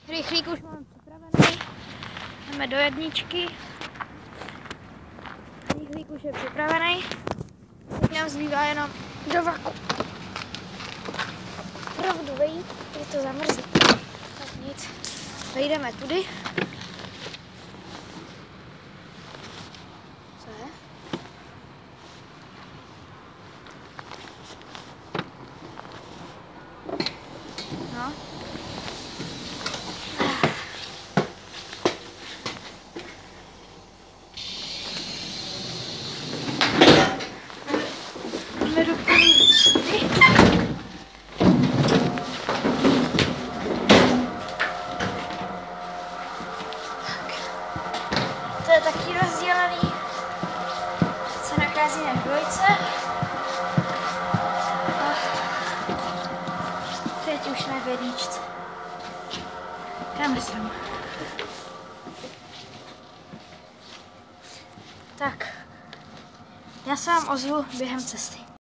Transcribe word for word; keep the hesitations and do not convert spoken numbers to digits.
Rychlík už mám připravený. Jdeme do jedničky. Rychlík už je připravený. Teď nám zbývá jenom do vaku. Pravdu vejít, je to zamrzlé. Tak nic. Vejdeme tudy. Co je? No. Jdeme do tudy. To je taky rozdělený. Se nacházíme v dvojce. A teď už jsme v jedničce. Jdeme sem. Tak, já se vám ozvu během cesty.